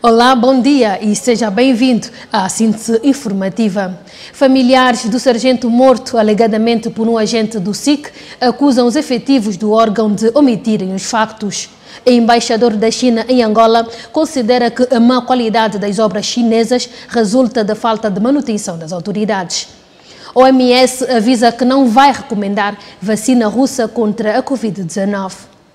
Olá, bom dia e seja bem-vindo à síntese informativa. Familiares do sargento morto alegadamente por um agente do SIC acusam os efetivos do órgão de omitirem os factos. O embaixador da China em Angola considera que a má qualidade das obras chinesas resulta da falta de manutenção das autoridades. A OMS avisa que não vai recomendar vacina russa contra a Covid-19.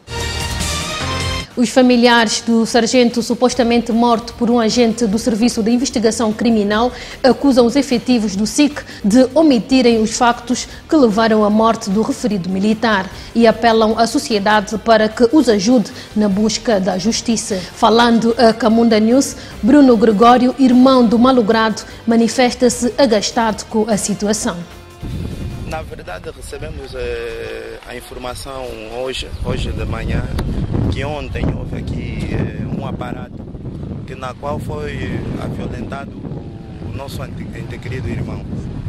Os familiares do sargento supostamente morto por um agente do Serviço de Investigação Criminal acusam os efetivos do SIC de omitirem os factos que levaram à morte do referido militar e apelam à sociedade para que os ajude na busca da justiça. Falando a Camunda News, Bruno Gregório, irmão do malogrado, manifesta-se agastado com a situação. Na verdade, recebemos a informação hoje de manhã que ontem houve aqui um aparato na qual foi violentado o nosso ente querido irmão.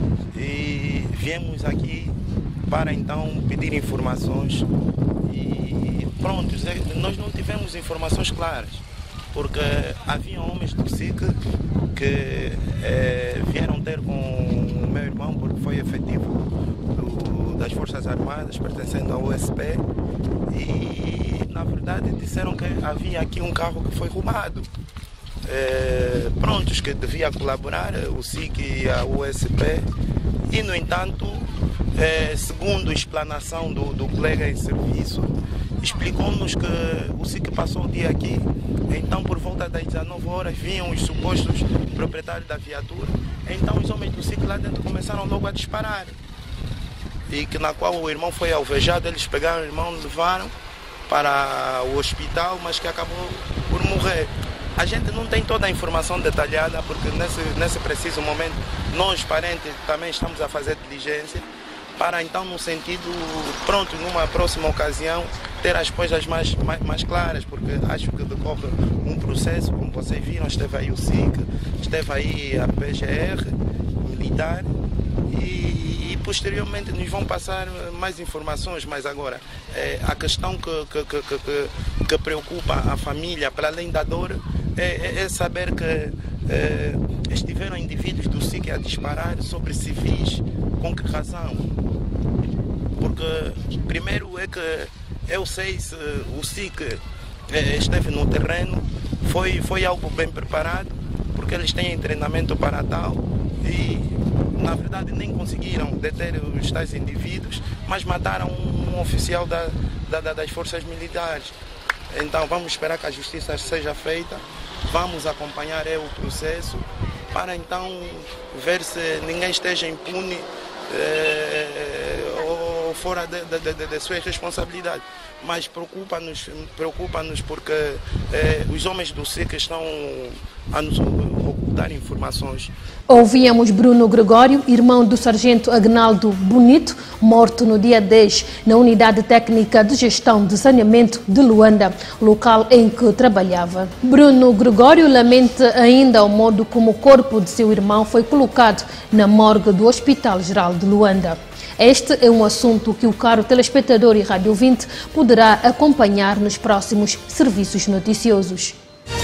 E viemos aqui para então pedir informações e pronto, nós não tivemos informações claras, porque havia homens do SIC que vieram ter com o meu irmão porque foi efetivo das Forças Armadas, pertencendo ao USP, e na verdade disseram que havia aqui um carro que foi roubado. Prontos, que devia colaborar o SIC e a USP, e no entanto, segundo a explanação do colega em serviço, explicou-nos que o SIC passou o dia aqui, então por volta das 19 horas vinham os supostos proprietários da viatura, então os homens do SIC lá dentro começaram logo a disparar, e que na qual o irmão foi alvejado, eles pegaram o irmão, levaram para o hospital, mas que acabou por morrer. A gente não tem toda a informação detalhada, porque nesse preciso momento, nós, parentes, também estamos a fazer diligência, para então, no sentido, pronto, numa próxima ocasião, ter as coisas mais claras, porque acho que decorre um processo, como vocês viram, esteve aí o SIC, esteve aí a PGR, militar, e posteriormente nos vão passar mais informações, mas agora a questão que preocupa a família, para além da dor, é saber que estiveram indivíduos do SIC a disparar sobre civis. Com que razão? Porque primeiro é que eu sei se o SIC esteve no terreno, foi algo bem preparado, porque eles têm treinamento para tal, e na verdade nem conseguiram deter os tais indivíduos, mas mataram um oficial das forças militares. Então vamos esperar que a justiça seja feita, vamos acompanhar o processo, para então ver se ninguém esteja impune ou fora de suas responsabilidades. Mas preocupa-nos porque os homens do SIC estão a nos ocultar informações. Ouvíamos Bruno Gregório, irmão do sargento Agnaldo Bonito, morto no dia 10 na Unidade Técnica de Gestão de Saneamento de Luanda, local em que trabalhava. Bruno Gregório lamenta ainda o modo como o corpo de seu irmão foi colocado na morgue do Hospital Geral de Luanda. Este é um assunto que o caro telespectador e rádio ouvinte poderá acompanhar nos próximos serviços noticiosos.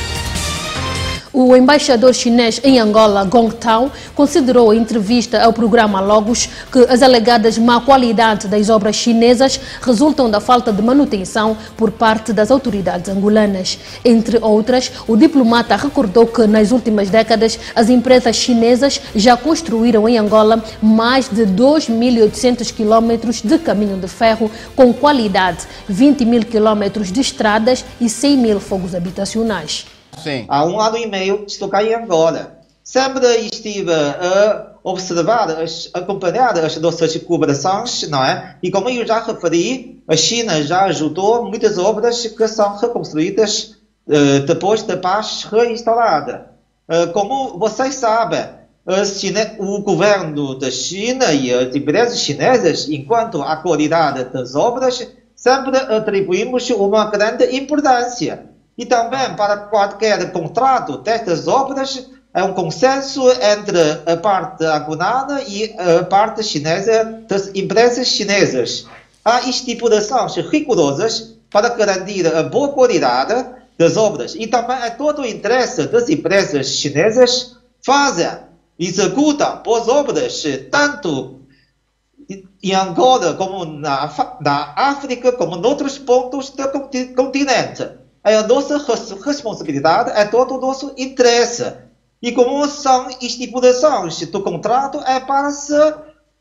O embaixador chinês em Angola, Gong Tao, considerou em entrevista ao programa Logos que as alegadas má qualidade das obras chinesas resultam da falta de manutenção por parte das autoridades angolanas. Entre outras, o diplomata recordou que nas últimas décadas as empresas chinesas já construíram em Angola mais de 2.800 quilômetros de caminho de ferro com qualidade, 20 mil quilômetros de estradas e 100 mil fogos habitacionais. Sim. Há 1 ano e meio estou cá em Angola. Sempre estive a observar, a acompanhar as nossas cooperações, não é? E como eu já referi, a China já ajudou muitas obras que são reconstruídas depois da paz reinstalada. Como vocês sabem, o governo da China e as empresas chinesas, enquanto à qualidade das obras, sempre atribuímos uma grande importância. E também para qualquer contrato destas obras, é um consenso entre a parte angolana e a parte chinesa das empresas chinesas. Há estipulações rigorosas para garantir a boa qualidade das obras. E também é todo o interesse das empresas chinesas fazem, executam as obras tanto em Angola como na África, como em outros pontos do continente. É a nossa responsabilidade, é todo o nosso interesse. E como são estipulações do contrato, é para se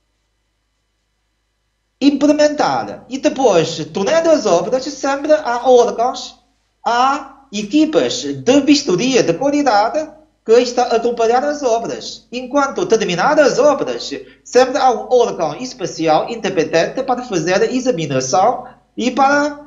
implementar. E depois, durante as obras, sempre há órgãos, há equipas de vistoria de qualidade que estão a acompanhar as obras. Enquanto terminar as obras, sempre há um órgão especial independente para fazer a examinação e para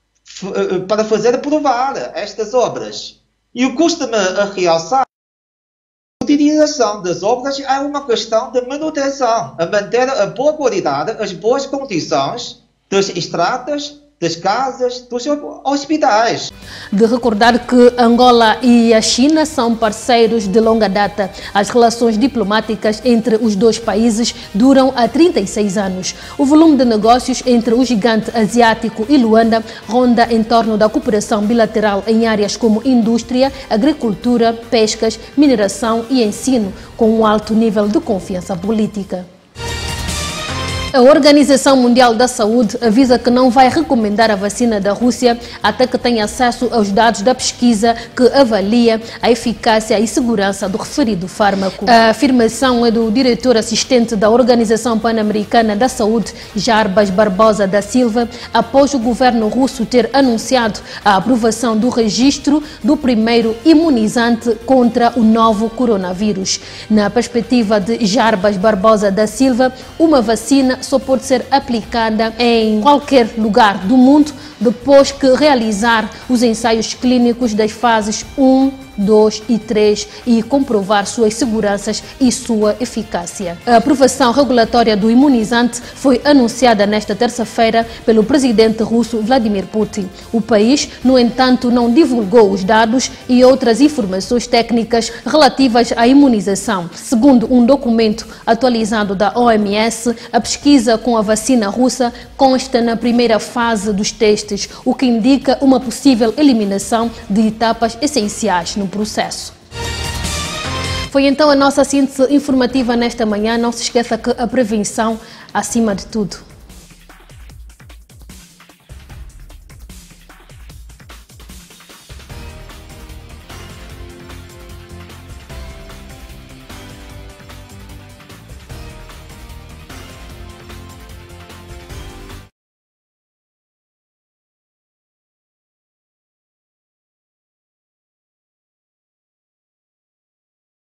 fazer provar estas obras. E o costume a realçar a utilização das obras é uma questão de manutenção, a manter a boa qualidade, as boas condições das estradas, das casas, dos hospitais. De recordar que Angola e a China são parceiros de longa data. As relações diplomáticas entre os dois países duram há 36 anos. O volume de negócios entre o gigante asiático e Luanda ronda em torno da cooperação bilateral em áreas como indústria, agricultura, pescas, mineração e ensino, com um alto nível de confiança política. A Organização Mundial da Saúde avisa que não vai recomendar a vacina da Rússia até que tenha acesso aos dados da pesquisa que avalia a eficácia e segurança do referido fármaco. A afirmação é do diretor assistente da Organização Pan-Americana da Saúde, Jarbas Barbosa da Silva, após o governo russo ter anunciado a aprovação do registro do primeiro imunizante contra o novo coronavírus. Na perspectiva de Jarbas Barbosa da Silva, uma vacina só pode ser aplicada em qualquer lugar do mundo depois que realizar os ensaios clínicos das fases 1, 2 e 3 e comprovar suas seguranças e sua eficácia. A aprovação regulatória do imunizante foi anunciada nesta terça-feira pelo presidente russo Vladimir Putin. O país, no entanto, não divulgou os dados e outras informações técnicas relativas à imunização. Segundo um documento atualizado da OMS, a pesquisa com a vacina russa consta na primeira fase dos testes, o que indica uma possível eliminação de etapas essenciais no processo. Foi então a nossa síntese informativa nesta manhã. Não se esqueça que a prevenção acima de tudo.